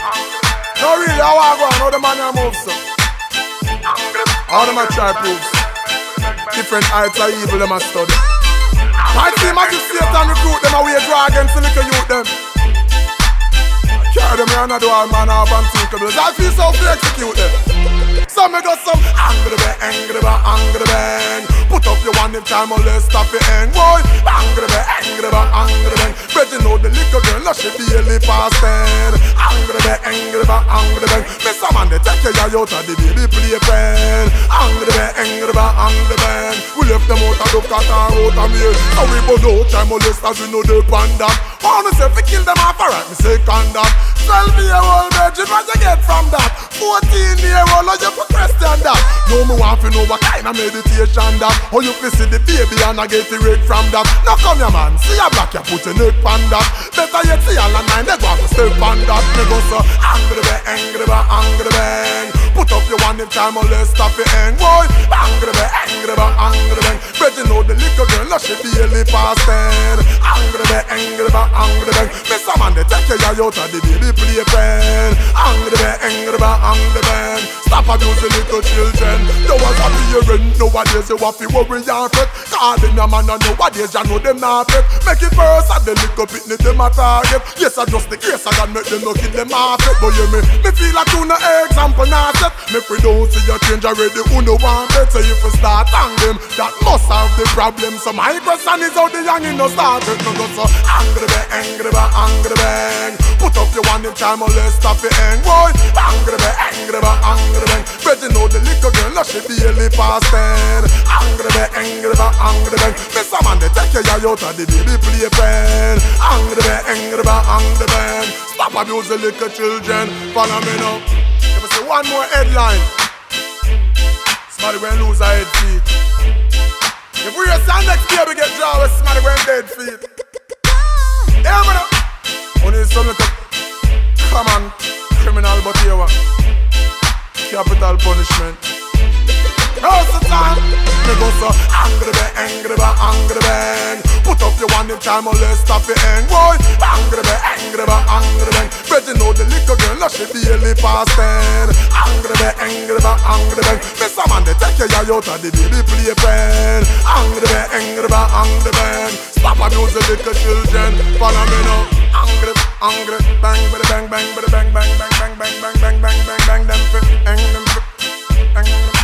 No really, how I go on, how the man I move so. All them a try proofs. Different heights of evil them a study. I see magic Satan recruit them away draw against the little youth them. Carry them around and do all manner of unthinkables. I feel so to execute them. So me do some angry bang. Put up your one if time or less stop it end. Boy, angry bang. Bet you know the little girl, now she barely past 10. Angry bang. Miss a man, they take care of you out of the baby playpen. Angry bang. We left them out of the cat and out of me. So we both out time or less as we know they pan that. Wanna say if we kill them off, alright, me say condom. 12-year-old virgin, what you get from that? 14-year-old, how you put question that? No, me want to know what kind of meditation that. How you fi see the baby and I get the rate from that. Now come here man, see a black, you put your neck on that. Better yet see all the nine, they go have to step on that. Me go so angry bang. Put up your one if time or less stop it end. Boy, angry bang. Bet you know the little girl, now she barely past 10. Angry bang. Miss a man, they take care of you out of the baby playpen. Angry bang. Stop abusing little children. You was a parent, nowadays you have to worry and fret. Calling a man and nowadays you know them not pet. Make it first and the little pitney them a target. Yes, I just the grace I got make them no kill them off it. But you me feel like you no example not set. Make we don't see your change already, who no want bet. So if you start on them, that must have the problem. So my question is how the youngin' no start it. No go so angry bang. Put up your one in time or less stop it end. Boy, angry bang. Bet you know the little girl, now she barely past 10. Angry bang. Miss a man, they take care of you out of the baby playpen. Angry bang. Stop abusing little children. Follow me now. If I say one more headline, somebody will lose a head feet. If we are stand next year, we get draw with somebody going dead feet. Yeah, man. Only something to come on, criminal, but here what? Capital punishment. How's the time? Me go so angry bang. Put up your one in time or less stop it end. Boy, angry bang. Bet you know the little girl, now she barely past 10. Angry bang. Miss a man, they take care of you out of the baby playpen. Angry bang. Stop abusing little children. Follow me now. Angry bang, bang, bang, bang, bang, bang, bang, bang, bang, bang, bang, bang, bang, bang, them fi, bang, them fi, bang.